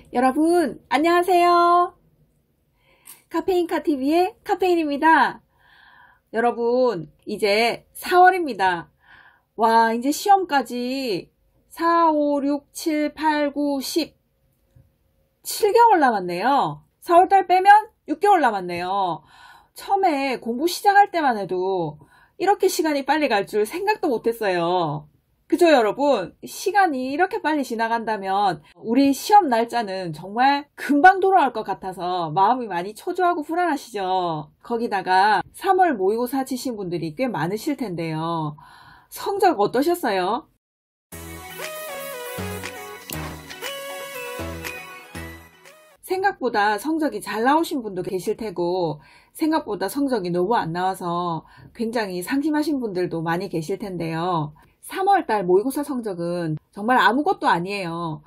여러분 안녕하세요. 카페인카TV의 카페인입니다. 여러분 이제 4월입니다. 와, 이제 시험까지 4, 5, 6, 7, 8, 9, 10 7개월 남았네요. 4월달 빼면 6개월 남았네요. 처음에 공부 시작할 때만 해도 이렇게 시간이 빨리 갈 줄 생각도 못했어요. 그죠, 여러분? 시간이 이렇게 빨리 지나간다면 우리 시험 날짜는 정말 금방 돌아올 것 같아서 마음이 많이 초조하고 불안하시죠? 거기다가 3월 모의고사 치신 분들이 꽤 많으실 텐데요. 성적 어떠셨어요? 생각보다 성적이 잘 나오신 분도 계실 테고, 생각보다 성적이 너무 안 나와서 굉장히 상심하신 분들도 많이 계실 텐데요. 3월달 모의고사 성적은 정말 아무것도 아니에요.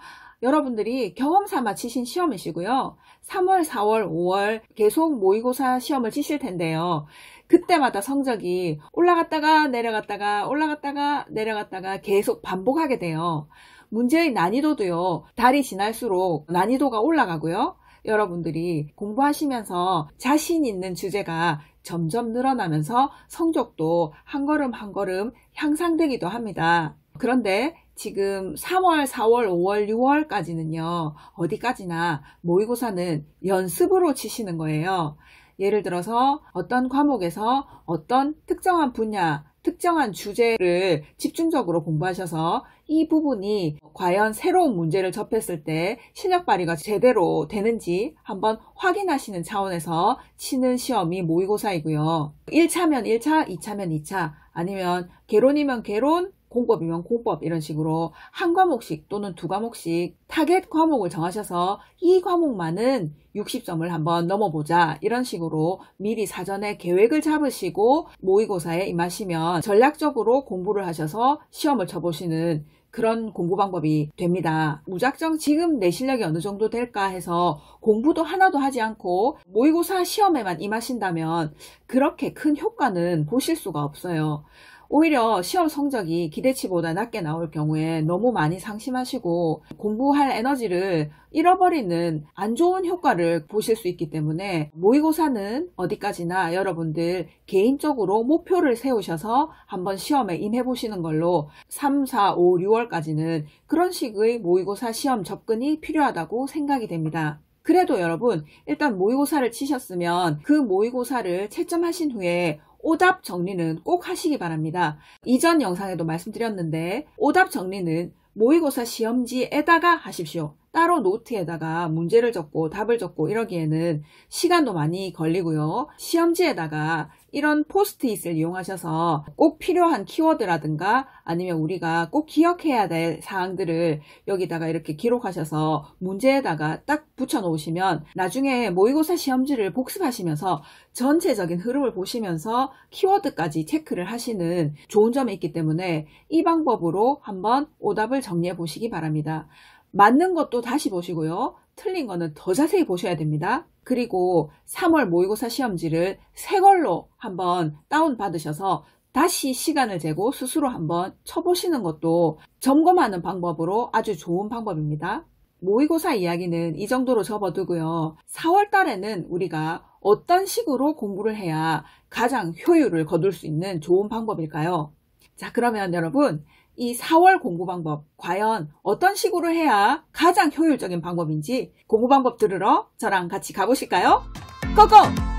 여러분들이 경험 삼아 치신 시험이시고요. 3월, 4월, 5월 계속 모의고사 시험을 치실 텐데요. 그때마다 성적이 올라갔다가 내려갔다가 올라갔다가 내려갔다가 계속 반복하게 돼요. 문제의 난이도도요, 달이 지날수록 난이도가 올라가고요. 여러분들이 공부하시면서 자신 있는 주제가 점점 늘어나면서 성적도 한 걸음 한 걸음 향상되기도 합니다. 그런데 지금 3월, 4월, 5월, 6월까지는요, 어디까지나 모의고사는 연습으로 치시는 거예요. 예를 들어서 어떤 과목에서 어떤 특정한 분야, 특정한 주제를 집중적으로 공부하셔서 이 부분이 과연 새로운 문제를 접했을 때 실력 발휘가 제대로 되는지 한번 확인하시는 차원에서 치는 시험이 모의고사이고요. 1차면 1차, 2차면 2차, 아니면 개론이면 개론, 공법이면 공법, 이런 식으로 한 과목씩 또는 두 과목씩 타겟 과목을 정하셔서 이 과목만은 60점을 한번 넘어보자, 이런 식으로 미리 사전에 계획을 잡으시고 모의고사에 임하시면 전략적으로 공부를 하셔서 시험을 쳐보시는 그런 공부 방법이 됩니다. 무작정 지금 내 실력이 어느 정도 될까 해서 공부도 하나도 하지 않고 모의고사 시험에만 임하신다면 그렇게 큰 효과는 보실 수가 없어요. 오히려 시험 성적이 기대치보다 낮게 나올 경우에 너무 많이 상심하시고 공부할 에너지를 잃어버리는 안 좋은 효과를 보실 수 있기 때문에 모의고사는 어디까지나 여러분들 개인적으로 목표를 세우셔서 한번 시험에 임해보시는 걸로 3, 4, 5, 6월까지는 그런 식의 모의고사 시험 접근이 필요하다고 생각이 됩니다. 그래도 여러분, 일단 모의고사를 치셨으면 그 모의고사를 채점하신 후에 오답 정리는 꼭 하시기 바랍니다. 이전 영상에도 말씀드렸는데 오답 정리는 모의고사 시험지에다가 하십시오. 따로 노트에다가 문제를 적고 답을 적고 이러기에는 시간도 많이 걸리고요. 시험지에다가 이런 포스트잇을 이용하셔서 꼭 필요한 키워드라든가 아니면 우리가 꼭 기억해야 될 사항들을 여기다가 이렇게 기록하셔서 문제에다가 딱 붙여 놓으시면 나중에 모의고사 시험지를 복습하시면서 전체적인 흐름을 보시면서 키워드까지 체크를 하시는 좋은 점이 있기 때문에 이 방법으로 한번 오답을 정리해 보시기 바랍니다. 맞는 것도 다시 보시고요. 틀린 거는 더 자세히 보셔야 됩니다. 그리고 3월 모의고사 시험지를 새 걸로 한번 다운받으셔서 다시 시간을 재고 스스로 한번 쳐보시는 것도 점검하는 방법으로 아주 좋은 방법입니다. 모의고사 이야기는 이 정도로 접어두고요. 4월 달에는 우리가 어떤 식으로 공부를 해야 가장 효율을 거둘 수 있는 좋은 방법일까요? 자, 그러면 여러분, 이 4월 공부 방법 과연 어떤 식으로 해야 가장 효율적인 방법인지 공부 방법 들으러 저랑 같이 가보실까요? 고고!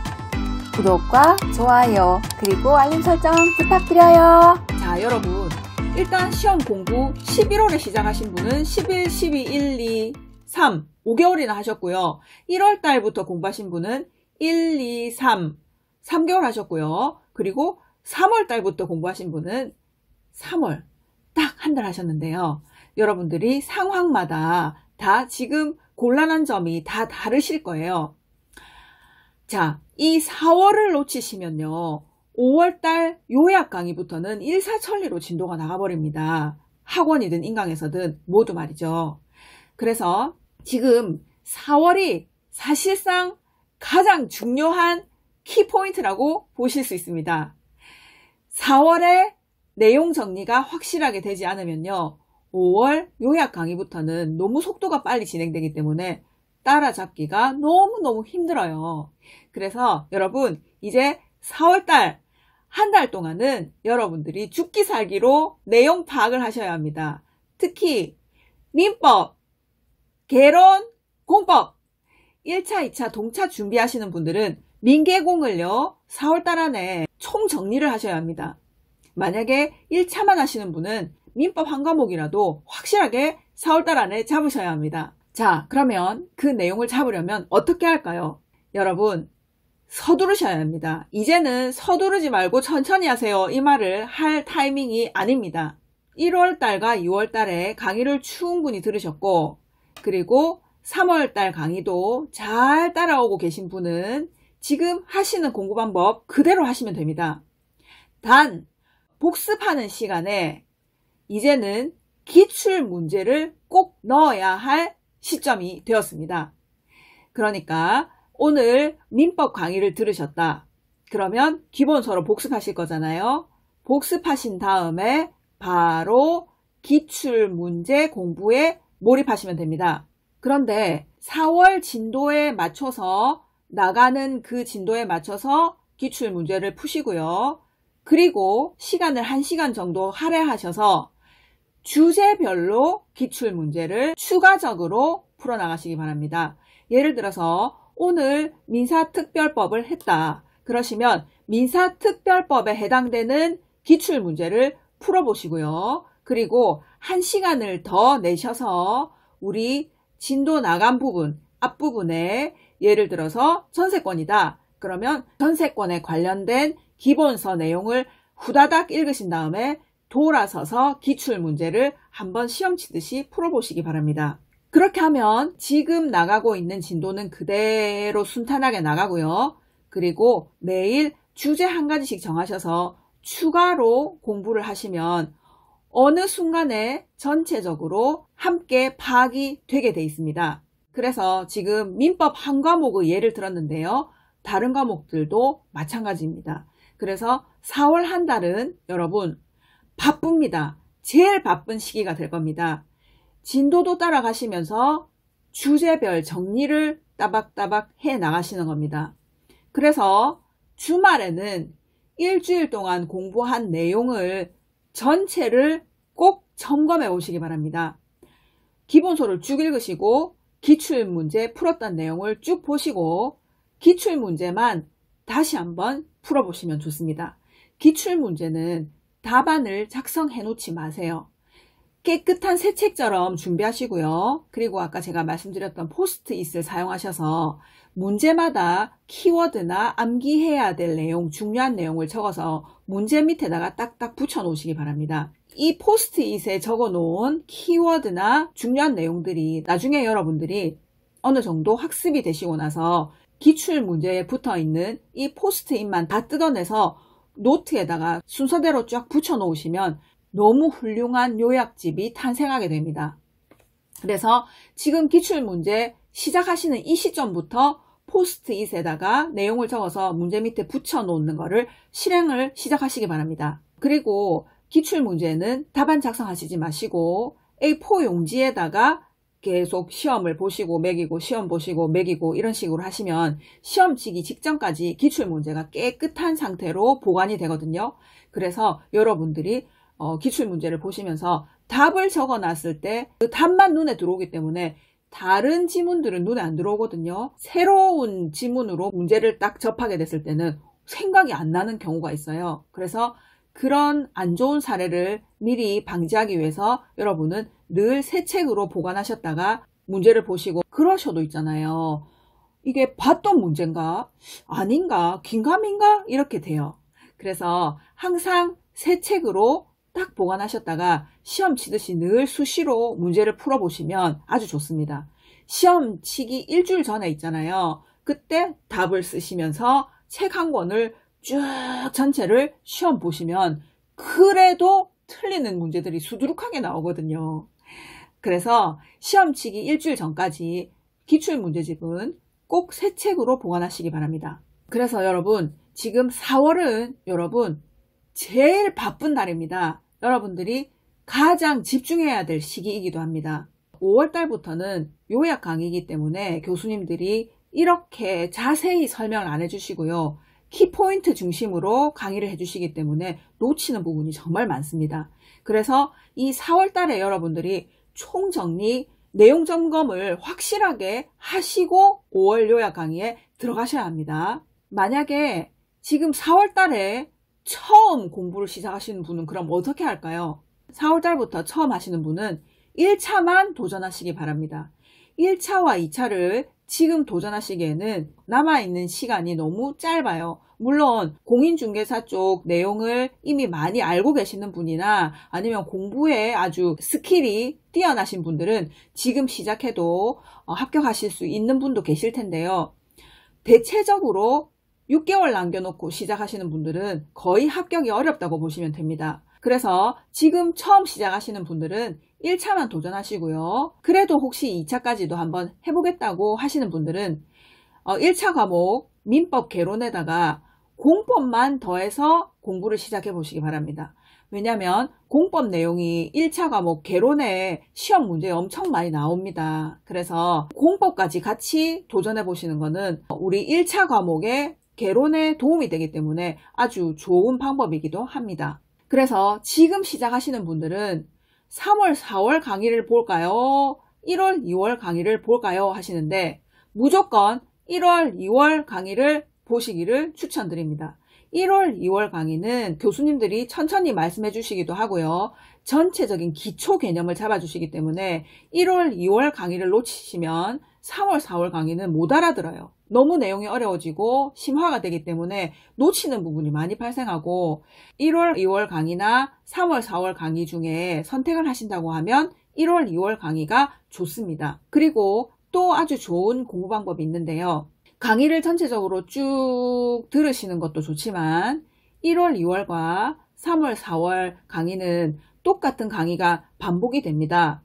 구독과 좋아요 그리고 알림 설정 부탁드려요. 자, 여러분, 일단 시험 공부 11월에 시작하신 분은 11, 12, 1, 2, 3 5개월이나 하셨고요. 1월 달부터 공부하신 분은 1, 2, 3개월 하셨고요. 그리고 3월 달부터 공부하신 분은 3월 딱 한 달 하셨는데요. 여러분들이 상황마다 다 지금 곤란한 점이 다 다르실 거예요. 자, 이 4월을 놓치시면요, 5월달 요약 강의부터는 일사천리로 진도가 나가버립니다. 학원이든 인강에서든 모두 말이죠. 그래서 지금 4월이 사실상 가장 중요한 키포인트라고 보실 수 있습니다. 4월에 내용 정리가 확실하게 되지 않으면요, 5월 요약 강의부터는 너무 속도가 빨리 진행되기 때문에 따라잡기가 너무너무 힘들어요. 그래서 여러분 이제 4월달 한 달 동안은 여러분들이 죽기 살기로 내용 파악을 하셔야 합니다. 특히 민법, 개론, 공법 1차, 2차 동차 준비하시는 분들은 민계공을요 4월달 안에 총 정리를 하셔야 합니다. 만약에 1차만 하시는 분은 민법 한 과목이라도 확실하게 4월달 안에 잡으셔야 합니다. 자, 그러면 그 내용을 잡으려면 어떻게 할까요? 여러분 서두르셔야 합니다. 이제는 서두르지 말고 천천히 하세요. 이 말을 할 타이밍이 아닙니다. 1월달과 2월달에 강의를 충분히 들으셨고 그리고 3월달 강의도 잘 따라오고 계신 분은 지금 하시는 공부 방법 그대로 하시면 됩니다. 단 복습하는 시간에 이제는 기출 문제를 꼭 넣어야 할 시점이 되었습니다. 그러니까 오늘 민법 강의를 들으셨다. 그러면 기본서로 복습하실 거잖아요. 복습하신 다음에 바로 기출문제 공부에 몰입하시면 됩니다. 그런데 4월 진도에 맞춰서 나가는 그 진도에 맞춰서 기출문제를 푸시고요. 그리고 시간을 1시간 정도 할애하셔서 주제별로 기출문제를 추가적으로 풀어나가시기 바랍니다. 예를 들어서 오늘 민사특별법을 했다. 그러시면 민사특별법에 해당되는 기출문제를 풀어보시고요. 그리고 1시간을 더 내셔서 우리 진도 나간 부분, 앞부분에 예를 들어서 전세권이다. 그러면 전세권에 관련된 기본서 내용을 후다닥 읽으신 다음에 돌아서서 기출문제를 한번 시험 치듯이 풀어보시기 바랍니다. 그렇게 하면 지금 나가고 있는 진도는 그대로 순탄하게 나가고요. 그리고 매일 주제 한 가지씩 정하셔서 추가로 공부를 하시면 어느 순간에 전체적으로 함께 파악이 되게 돼 있습니다. 그래서 지금 민법 한 과목의 예를 들었는데요. 다른 과목들도 마찬가지입니다. 그래서 4월 한 달은 여러분 바쁩니다. 제일 바쁜 시기가 될 겁니다. 진도도 따라가시면서 주제별 정리를 따박따박 해 나가시는 겁니다. 그래서 주말에는 일주일 동안 공부한 내용을 전체를 꼭 점검해 오시기 바랍니다. 기본서를 쭉 읽으시고 기출문제 풀었던 내용을 쭉 보시고 기출문제만 다시 한번 풀어보시면 좋습니다. 기출문제는 답안을 작성해 놓지 마세요. 깨끗한 새 책처럼 준비하시고요. 그리고 아까 제가 말씀드렸던 포스트잇을 사용하셔서 문제마다 키워드나 암기해야 될 내용, 중요한 내용을 적어서 문제 밑에다가 딱딱 붙여 놓으시기 바랍니다. 이 포스트잇에 적어 놓은 키워드나 중요한 내용들이 나중에 여러분들이 어느 정도 학습이 되시고 나서 기출문제에 붙어 있는 이 포스트잇만 다 뜯어내서 노트에다가 순서대로 쫙 붙여 놓으시면 너무 훌륭한 요약집이 탄생하게 됩니다. 그래서 지금 기출문제 시작하시는 이 시점부터 포스트잇에다가 내용을 적어서 문제 밑에 붙여 놓는 거를 실행을 시작하시기 바랍니다. 그리고 기출문제는 답안 작성하시지 마시고 A4 용지에다가 계속 시험을 보시고 매기고 시험 보시고 매기고 이런 식으로 하시면 시험 치기 직전까지 기출문제가 깨끗한 상태로 보관이 되거든요. 그래서 여러분들이 기출문제를 보시면서 답을 적어놨을 때 그 답만 눈에 들어오기 때문에 다른 지문들은 눈에 안 들어오거든요. 새로운 지문으로 문제를 딱 접하게 됐을 때는 생각이 안 나는 경우가 있어요. 그래서 그런 안 좋은 사례를 미리 방지하기 위해서 여러분은 늘 새 책으로 보관하셨다가 문제를 보시고 그러셔도 있잖아요. 이게 봤던 문제인가? 아닌가? 긴가민가? 이렇게 돼요. 그래서 항상 새 책으로 딱 보관하셨다가 시험 치듯이 늘 수시로 문제를 풀어보시면 아주 좋습니다. 시험 치기 일주일 전에 있잖아요. 그때 답을 쓰시면서 책 한 권을 쭉 전체를 시험 보시면 그래도 틀리는 문제들이 수두룩하게 나오거든요. 그래서 시험 치기 일주일 전까지 기출문제집은 꼭 새 책으로 보관하시기 바랍니다. 그래서 여러분 지금 4월은 여러분 제일 바쁜 달입니다. 여러분들이 가장 집중해야 될 시기이기도 합니다. 5월 달부터는 요약 강의이기 때문에 교수님들이 이렇게 자세히 설명을 안 해주시고요. 키포인트 중심으로 강의를 해주시기 때문에 놓치는 부분이 정말 많습니다. 그래서 이 4월 달에 여러분들이 총정리, 내용 점검을 확실하게 하시고 5월 요약 강의에 들어가셔야 합니다. 만약에 지금 4월 달에 처음 공부를 시작하시는 분은 그럼 어떻게 할까요? 4월 달부터 처음 하시는 분은 1차만 도전하시기 바랍니다. 1차와 2차를 지금 도전하시기에는 남아있는 시간이 너무 짧아요. 물론 공인중개사 쪽 내용을 이미 많이 알고 계시는 분이나 아니면 공부에 아주 스킬이 뛰어나신 분들은 지금 시작해도 합격하실 수 있는 분도 계실 텐데요. 대체적으로 6개월 남겨놓고 시작하시는 분들은 거의 합격이 어렵다고 보시면 됩니다. 그래서 지금 처음 시작하시는 분들은 1차만 도전하시고요. 그래도 혹시 2차까지도 한번 해보겠다고 하시는 분들은 1차 과목 민법 개론에다가 공법만 더해서 공부를 시작해 보시기 바랍니다. 왜냐하면 공법 내용이 1차 과목 개론에 시험 문제에 엄청 많이 나옵니다. 그래서 공법까지 같이 도전해 보시는 거는 우리 1차 과목의 개론에 도움이 되기 때문에 아주 좋은 방법이기도 합니다. 그래서 지금 시작하시는 분들은 3월, 4월 강의를 볼까요? 1월, 2월 강의를 볼까요? 하시는데 무조건 1월, 2월 강의를 보시기를 추천드립니다. 1월, 2월 강의는 교수님들이 천천히 말씀해 주시기도 하고요. 전체적인 기초 개념을 잡아주시기 때문에 1월, 2월 강의를 놓치시면 3월, 4월 강의는 못 알아들어요. 너무 내용이 어려워지고 심화가 되기 때문에 놓치는 부분이 많이 발생하고 1월, 2월 강의나 3월, 4월 강의 중에 선택을 하신다고 하면 1월, 2월 강의가 좋습니다. 그리고 또 아주 좋은 공부 방법이 있는데요. 강의를 전체적으로 쭉 들으시는 것도 좋지만 1월, 2월과 3월, 4월 강의는 똑같은 강의가 반복이 됩니다.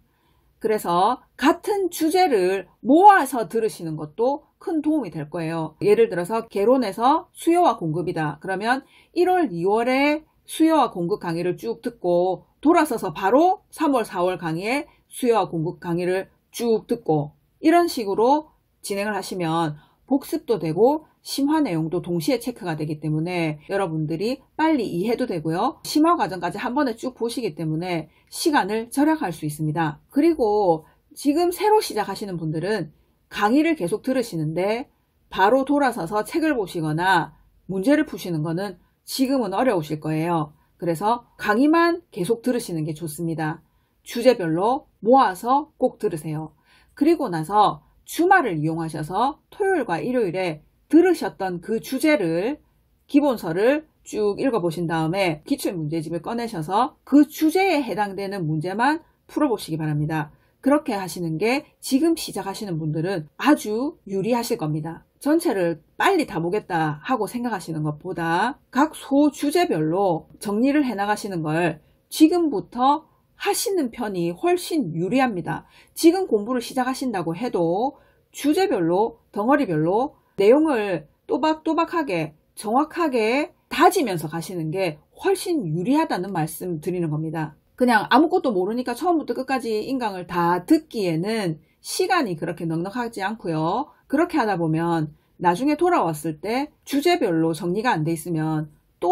그래서 같은 주제를 모아서 들으시는 것도 큰 도움이 될 거예요. 예를 들어서 개론에서 수요와 공급이다. 그러면 1월, 2월에 수요와 공급 강의를 쭉 듣고 돌아서서 바로 3월, 4월 강의에 수요와 공급 강의를 쭉 듣고 이런 식으로 진행을 하시면 복습도 되고 심화 내용도 동시에 체크가 되기 때문에 여러분들이 빨리 이해도 되고요. 심화 과정까지 한 번에 쭉 보시기 때문에 시간을 절약할 수 있습니다. 그리고 지금 새로 시작하시는 분들은 강의를 계속 들으시는데 바로 돌아서서 책을 보시거나 문제를 푸시는 거는 지금은 어려우실 거예요. 그래서 강의만 계속 들으시는 게 좋습니다. 주제별로 모아서 꼭 들으세요. 그리고 나서 주말을 이용하셔서 토요일과 일요일에 들으셨던 그 주제를 기본서를 쭉 읽어보신 다음에 기출문제집을 꺼내셔서 그 주제에 해당되는 문제만 풀어보시기 바랍니다. 그렇게 하시는 게 지금 시작하시는 분들은 아주 유리하실 겁니다. 전체를 빨리 다 보겠다 하고 생각하시는 것보다 각 소주제별로 정리를 해나가시는 걸 지금부터 하시는 편이 훨씬 유리합니다. 지금 공부를 시작하신다고 해도 주제별로, 덩어리별로 내용을 또박또박하게 정확하게 다지면서 가시는 게 훨씬 유리하다는 말씀 드리는 겁니다. 그냥 아무것도 모르니까 처음부터 끝까지 인강을 다 듣기에는 시간이 그렇게 넉넉하지 않고요. 그렇게 하다 보면 나중에 돌아왔을 때 주제별로 정리가 안 돼 있으면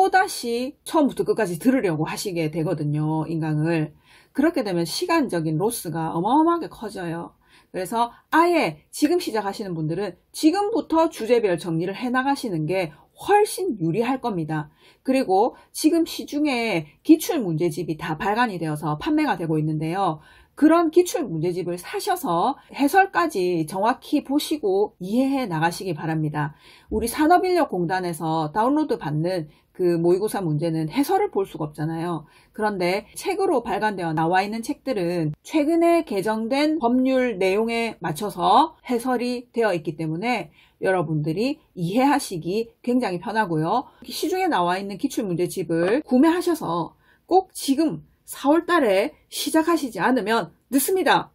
또다시 처음부터 끝까지 들으려고 하시게 되거든요. 인강을. 그렇게 되면 시간적인 로스가 어마어마하게 커져요. 그래서 아예 지금 시작하시는 분들은 지금부터 주제별 정리를 해나가시는 게 훨씬 유리할 겁니다. 그리고 지금 시중에 기출문제집이 다 발간이 되어서 판매가 되고 있는데요. 그런 기출문제집을 사셔서 해설까지 정확히 보시고 이해해 나가시기 바랍니다. 우리 산업인력공단에서 다운로드 받는 그 모의고사 문제는 해설을 볼 수가 없잖아요. 그런데 책으로 발간되어 나와 있는 책들은 최근에 개정된 법률 내용에 맞춰서 해설이 되어 있기 때문에 여러분들이 이해하시기 굉장히 편하고요. 시중에 나와 있는 기출문제집을 구매하셔서 꼭 지금 4월 달에 시작하시지 않으면 늦습니다.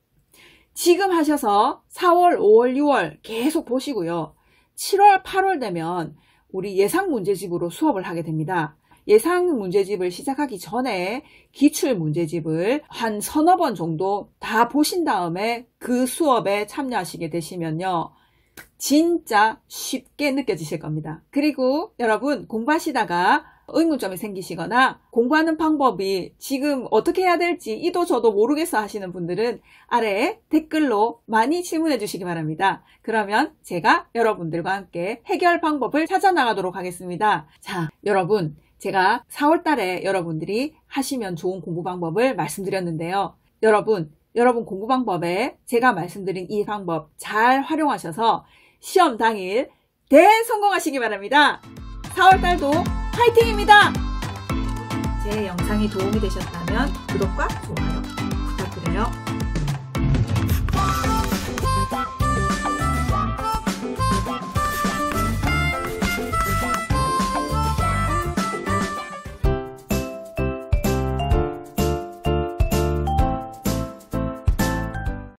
지금 하셔서 4월, 5월, 6월 계속 보시고요. 7월, 8월 되면 우리 예상 문제집으로 수업을 하게 됩니다. 예상 문제집을 시작하기 전에 기출 문제집을 한 서너 번 정도 다 보신 다음에 그 수업에 참여하시게 되시면요. 진짜 쉽게 느껴지실 겁니다. 그리고 여러분 공부하시다가 의문점이 생기시거나 공부하는 방법이 지금 어떻게 해야 될지 이도 저도 모르겠어 하시는 분들은 아래에 댓글로 많이 질문해 주시기 바랍니다. 그러면 제가 여러분들과 함께 해결 방법을 찾아 나가도록 하겠습니다. 자, 여러분 제가 4월 달에 여러분들이 하시면 좋은 공부 방법을 말씀드렸는데요. 여러분 공부 방법에 제가 말씀드린 이 방법 잘 활용하셔서 시험 당일 대성공하시기 바랍니다. 4월 달도 화이팅입니다! 제 영상이 도움이 되셨다면 구독과 좋아요 부탁드려요.